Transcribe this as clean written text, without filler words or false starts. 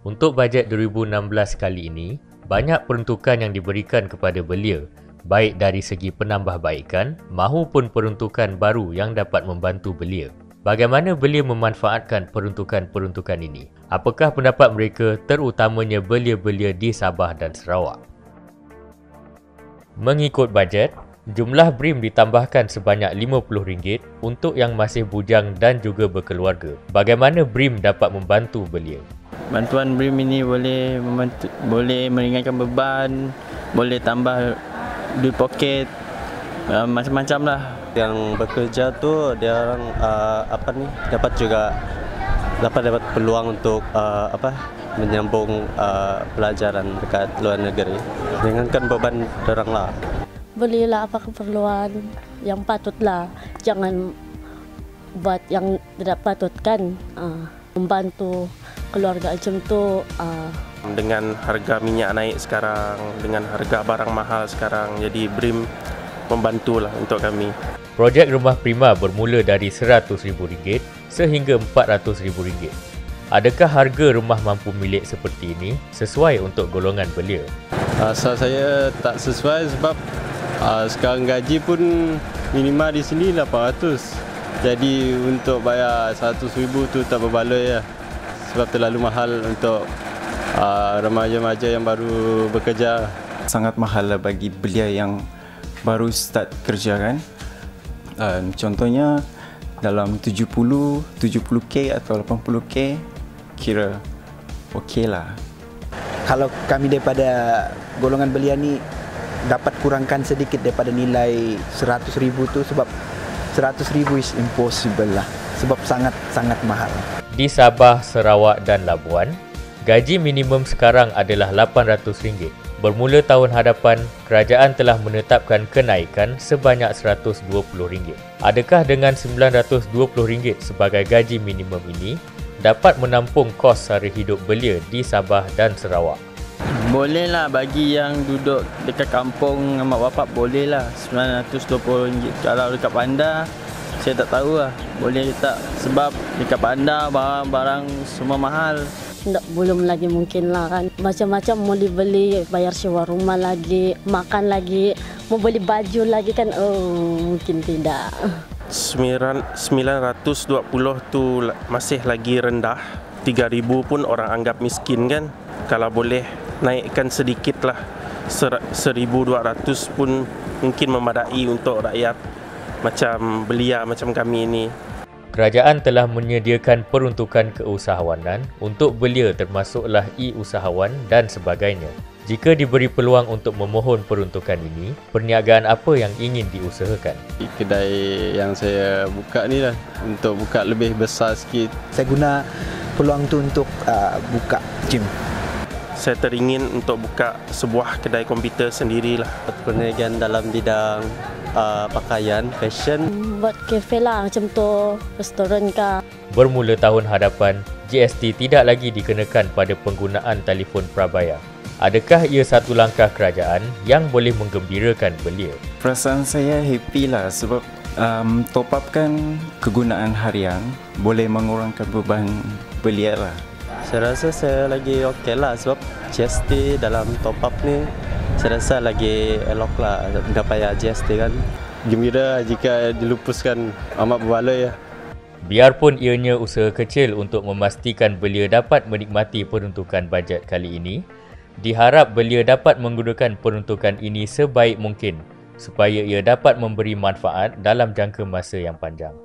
Untuk bajet 2016 kali ini, banyak peruntukan yang diberikan kepada belia, baik dari segi penambahbaikan mahupun peruntukan baru yang dapat membantu belia. Bagaimana belia memanfaatkan peruntukan-peruntukan ini? Apakah pendapat mereka, terutamanya belia-belia di Sabah dan Sarawak? Mengikut bajet, jumlah BRIM ditambahkan sebanyak RM50 untuk yang masih bujang dan juga berkeluarga. Bagaimana BRIM dapat membantu belia? Bantuan BRIM ini boleh meringankan beban, boleh tambah duit poket, macam-macam lah. Yang bekerja tu dia orang dapat peluang untuk menyambung pelajaran dekat luar negeri. Ringankan beban orang lah. Belilah apa keperluan yang patutlah, jangan buat yang tidak patut kan. Membantu keluarga macam tu. Dengan harga minyak naik sekarang, dengan harga barang mahal sekarang, jadi BRIM membantulah untuk kami. Projek Rumah Prima bermula dari RM100,000 sehingga RM400,000. Adakah harga rumah mampu milik seperti ini sesuai untuk golongan belia? Rasa saya tak sesuai sebab sekarang gaji pun minimal di sini 800. Jadi untuk bayar 100,000 tu tak berbaloi lah. Sebab terlalu mahal untuk remaja-remaja yang baru bekerja. Sangat mahal lah bagi belia yang baru start kerja kan. Contohnya dalam 70K atau 80K kira okey lah. Kalau kami daripada golongan belia ni dapat kurangkan sedikit daripada nilai 100,000 tu, sebab 100,000 is impossible lah, sebab sangat mahal. Di Sabah, Sarawak dan Labuan, gaji minimum sekarang adalah RM800. Bermula tahun hadapan, kerajaan telah menetapkan kenaikan sebanyak RM120. Adakah dengan RM920 sebagai gaji minimum ini dapat menampung kos sara hidup belia di Sabah dan Sarawak? Boleh lah bagi yang duduk dekat kampung mak bapak, boleh lah RM920. Kalau dekat bandar, saya tak tahu lah boleh tak, sebab dekat bandar barang-barang semua mahal. Belum lagi mungkin lah kan. Macam-macam mau dibeli, bayar sewa rumah lagi, makan lagi, mau beli baju lagi kan. Mungkin tidak. 920 tu masih lagi rendah. 3,000 pun orang anggap miskin kan. Kalau boleh naikkan sedikit lah, 1,200 pun mungkin memadai untuk rakyat macam belia macam kami ini. Kerajaan telah menyediakan peruntukan keusahawanan untuk belia, termasuklah e-usahawan dan sebagainya. Jika diberi peluang untuk memohon peruntukan ini, perniagaan apa yang ingin diusahakan? Kedai yang saya buka ni lah, untuk buka lebih besar sikit. Saya guna peluang tu untuk buka gym. Saya teringin untuk buka sebuah kedai komputer sendirilah. Perniagaan dalam bidang pakaian, fashion. Buat kafe lah macam tu, restoran kah. Bermula tahun hadapan, GST tidak lagi dikenakan pada penggunaan telefon prabayar. Adakah ia satu langkah kerajaan yang boleh menggembirakan belia? Perasaan saya happy lah sebab top up kan kegunaan harian boleh mengurangkan beban belia lah. Saya rasa saya lagi okey lah sebab GST dalam top up ni saya rasa lagi elok lah, dah payah GST kan. Gembira jika dilupuskan, amat berbaloi lah. Biarpun ianya usaha kecil untuk memastikan belia dapat menikmati peruntukan bajet kali ini, diharap belia dapat menggunakan peruntukan ini sebaik mungkin supaya ia dapat memberi manfaat dalam jangka masa yang panjang.